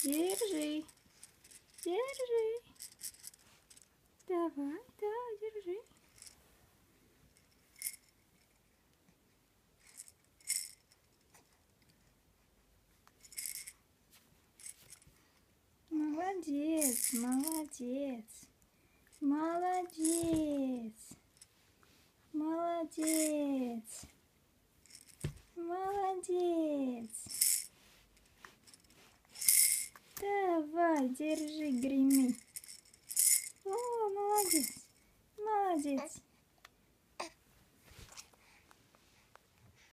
Держи. Держи. Давай, да, держи. Молодец, молодец. Молодец. Молодец. Молодец. Давай, держи, греми. О, молодец. Молодец.